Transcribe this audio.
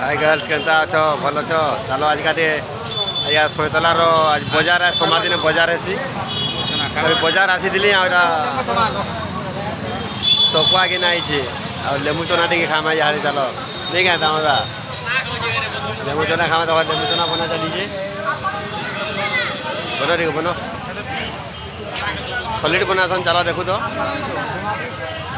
hi girls केनता अछ भल अछ चलो आज का आया सोतलार बजार सोमवार दिन बजार आसी बजार आसी सकुआ कि नाई लेमु चना टे खामा यहाँ चलो नहीं क्या दादा लेमु चना खामा तो लेमु चना बना चलीजे बनो ठीक बनो सॉलिड बनासन चलो देखो तो